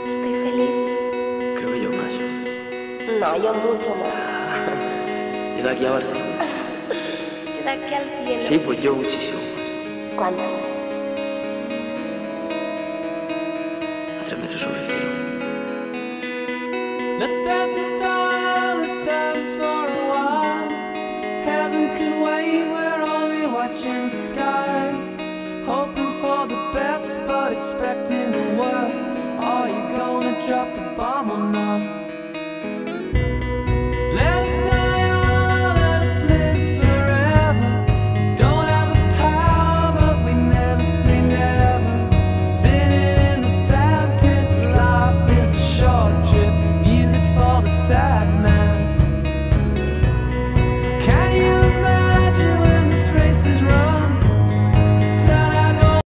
Estoy feliz. Creo que yo más. No, yo mucho más. Yo de aquí a Barcelona. Yo de aquí al cielo. Sí, pues yo muchísimo más. ¿Cuánto? A 3 metros sobre el cielo. Let's dance in style, let's dance for a while. Heaven can wait, we're only watching the skies. Hoping for the best, but expecting the worst. Are you gonna drop the bomb or not?